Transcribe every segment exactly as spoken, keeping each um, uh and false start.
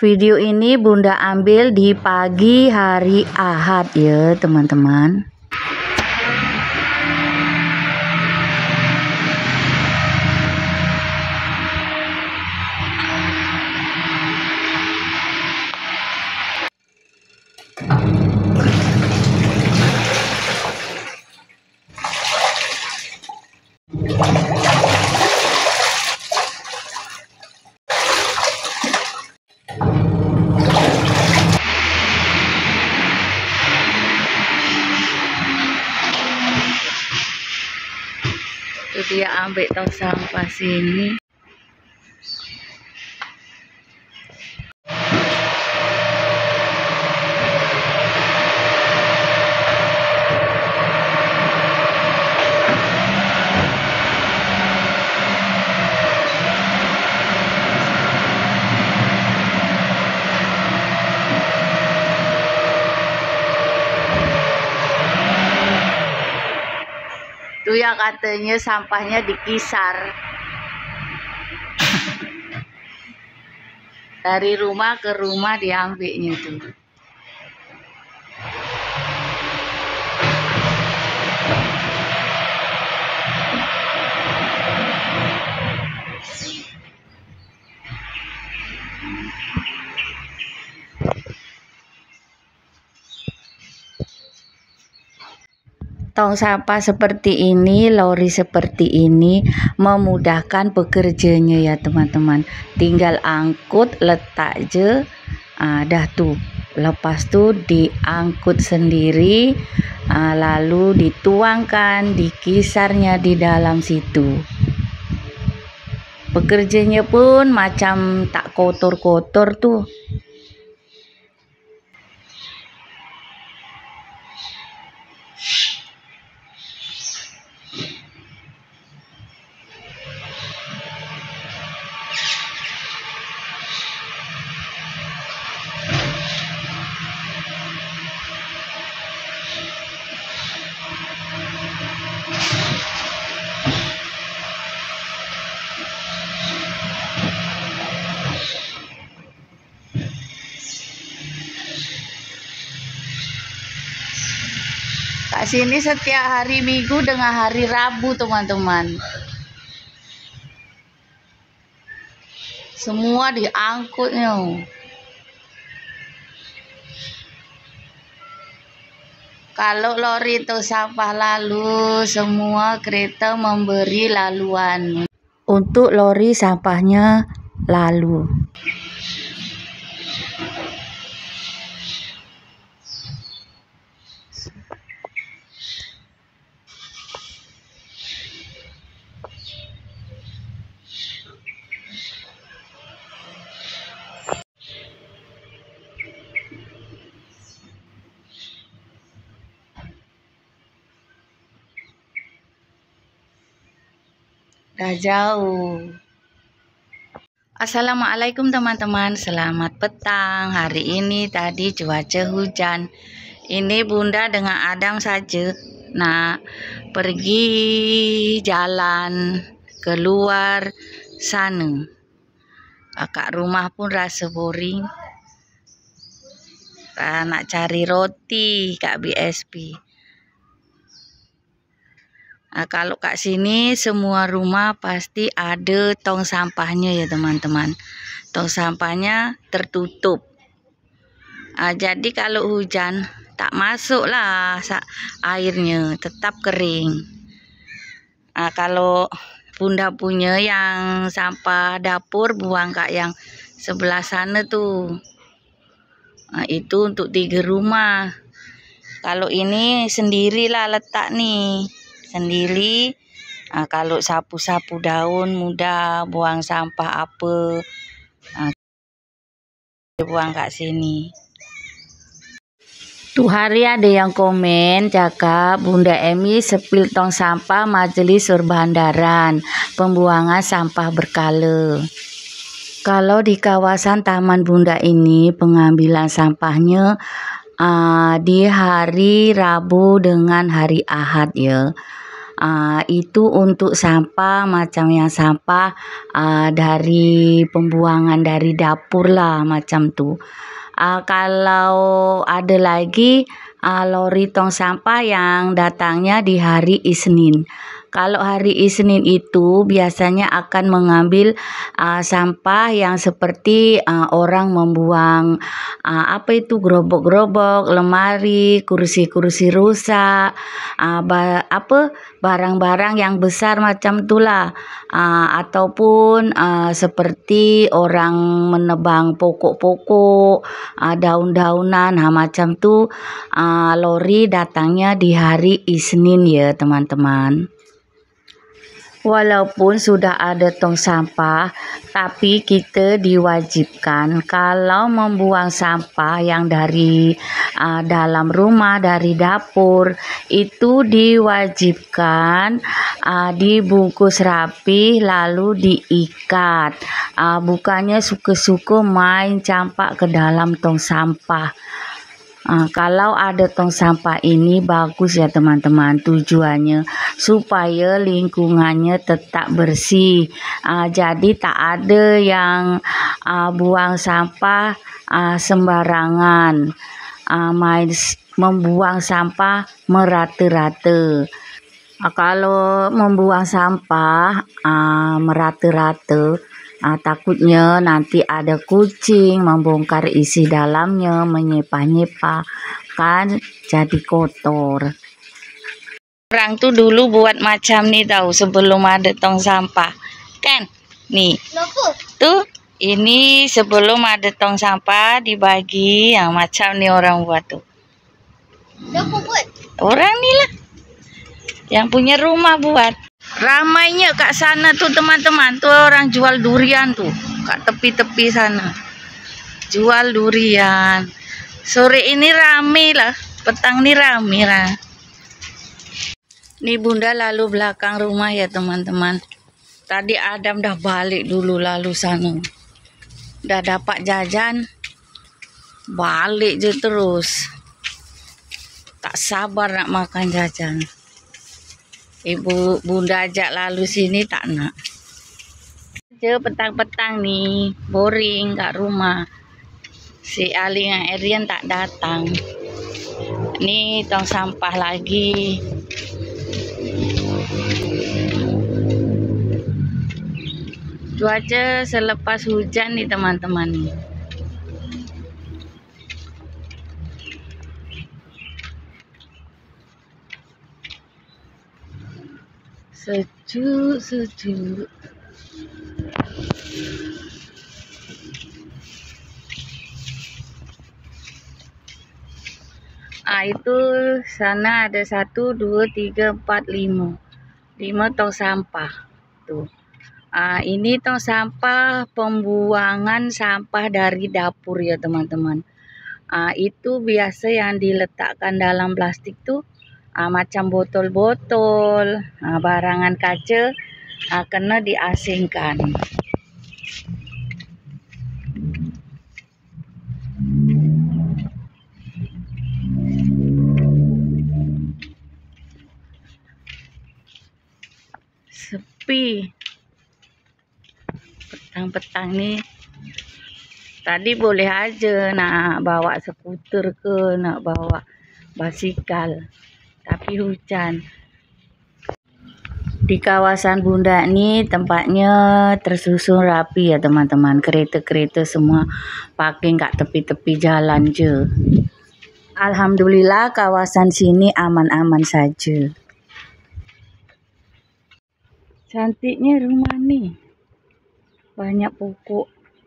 Video ini Bunda ambil di pagi hari Ahad ya teman-teman. Itu dia ambil tong sampah sini. Tuh ya katanya sampahnya dikisar dari rumah ke rumah diambilnya tuh. Tong sampah seperti ini, lori seperti ini memudahkan pekerjanya ya teman-teman. Tinggal angkut, letak aja, ah, dah tuh. Lepas tuh diangkut sendiri, ah, lalu dituangkan, dikisarnya di dalam situ. Pekerjanya pun macam tak kotor-kotor tuh. Kak sini setiap hari Minggu dengan hari Rabu teman-teman. Semua diangkutnya. Kalau lori itu sampah lalu, semua kereta memberi laluan. Untuk lori sampahnya lalu. Dah jauh. Assalamualaikum teman-teman, selamat petang. Hari ini tadi cuaca hujan. Ini Bunda dengan Adam saja nak pergi jalan keluar sana. Kat rumah pun rasa boring. Nak cari roti kat B S P. Nah, kalau kat sini semua rumah pasti ada tong sampahnya ya teman-teman. Tong sampahnya tertutup. Nah, jadi kalau hujan tak masuk lah airnya, tetap kering. Nah, kalau Bunda punya yang sampah dapur buang kat yang sebelah sana tuh. Nah, itu untuk tiga rumah. Kalau ini sendirilah letak nih. Sendiri. Nah, kalau sapu-sapu daun mudah, buang sampah apa, nah, buang kat sini. Tuh hari ada yang komen cakap Bunda Emi sepil tong sampah Majelis Surbandaran pembuangan sampah berkala. Kalau di kawasan Taman Bunda ini pengambilan sampahnya uh, di hari Rabu dengan hari Ahad ya. uh, itu untuk sampah macam yang sampah uh, dari pembuangan dari dapur lah macam tu. Uh, kalau ada lagi uh, lori tong sampah yang datangnya di hari Isnin. Kalau hari Isnin itu biasanya akan mengambil uh, sampah yang seperti uh, orang membuang uh, apa itu gerobok-gerobok, lemari, kursi-kursi rusak, uh, ba apa barang-barang yang besar macam itulah, uh, ataupun uh, seperti orang menebang pokok-pokok, uh, daun-daunan, nah, macam tu uh, lori datangnya di hari Isnin ya teman-teman. Walaupun sudah ada tong sampah, tapi kita diwajibkan kalau membuang sampah yang dari uh, dalam rumah, dari dapur, itu diwajibkan uh, dibungkus rapi lalu diikat. Uh, bukannya suka-suka main campak ke dalam tong sampah. Uh, kalau ada tong sampah ini bagus ya teman-teman, tujuannya supaya lingkungannya tetap bersih. Uh, jadi tak ada yang uh, buang sampah uh, sembarangan, uh, main membuang sampah merata-rata. Uh, kalau membuang sampah uh, merata-rata, Uh, takutnya nanti ada kucing membongkar isi dalamnya, menyepah-nyepah, kan jadi kotor. Orang tuh dulu buat macam nih tahu sebelum ada tong sampah, kan? Nih, tuh ini sebelum ada tong sampah dibagi yang macam nih orang buat tuh. Orang nih lah, yang punya rumah buat. Ramainya kat sana tuh teman-teman, tuh orang jual durian tuh kat tepi-tepi sana, jual durian. Sore ini rame lah, petang ini rame lah. Nih bunda lalu belakang rumah ya teman-teman. Tadi Adam dah balik dulu lalu sana, dah dapat jajan, balik je terus. Tak sabar nak makan jajan. Ibu bunda ajak lalu sini tak nak. Je petang-petang nih boring kat rumah. Si Ali dengan Arian tak datang. Nih tong sampah lagi. Cuaca selepas hujan nih teman-teman nih. Sejuk, sejuk. Ah itu sana ada satu, dua, tiga, empat, lima, lima tong sampah. Tuh. Ah ini tong sampah pembuangan sampah dari dapur ya teman-teman. Ah itu biasa yang diletakkan dalam plastik tuh. Ah, macam botol-botol, ah, barangan kaca, ah, kena diasingkan. Sepi. Petang-petang nih. Tadi boleh aja nak bawa skuter ke, nak bawa basikal. Tapi hujan. Di kawasan bunda ini tempatnya tersusun rapi ya teman-teman. Kereta-kereta semua parking kat tepi-tepi jalan je. Alhamdulillah kawasan sini aman-aman saja. Cantiknya rumah nih. Banyak pokok.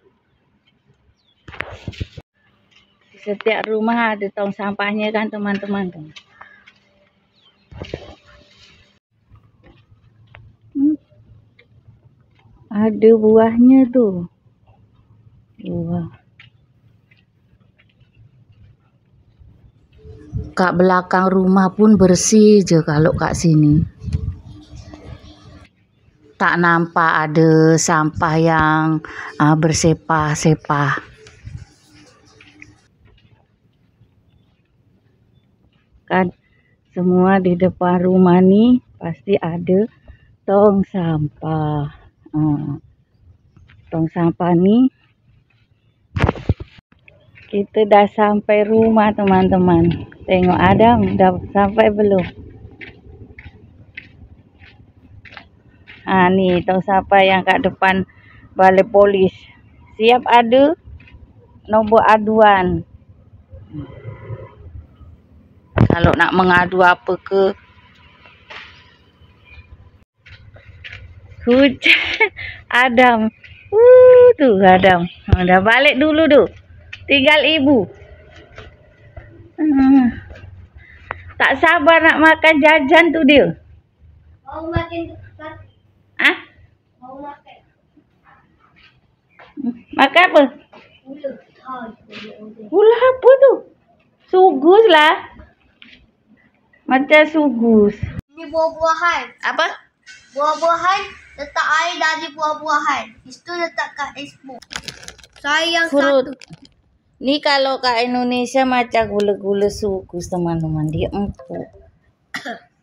Di setiap rumah ada tong sampahnya kan teman-teman. Hmm. Ada buahnya tuh. Buah. Kat belakang rumah pun bersih je kalau kat sini. Tak nampak ada sampah yang uh, bersepah-sepah. Kan semua di depan rumah nih pasti ada tong sampah. Hmm. Tong sampah nih. Kita dah sampai rumah teman-teman. Tengok Adam, dah sampai belum? Ah nih tong sampah yang kat depan balai polis. Siap ada nombor aduan. Kalau nak mengadu apa ke? Hujan Adam. Uh, tuh Adam. Oh, dah balik dulu tu. Tinggal ibu. Hmm. Tak sabar nak makan jajan tu dia. Mau makan. Ah? Mau makan. Makan apa? Gula. Gula apa tu? Sugus lah. Macam sugus. Ini buah-buahan. Apa? Buah-buahan letak air dari buah-buahan. Itu letakkan expo. Saya yang Fruit. satu. Ni kalau kat Indonesia macam gula-gula sugus teman-teman. Dia empuk.